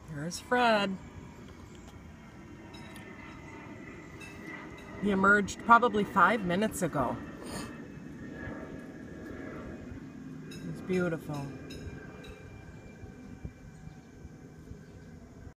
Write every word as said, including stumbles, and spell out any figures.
Here's Fred. He emerged probably five minutes ago. It's beautiful.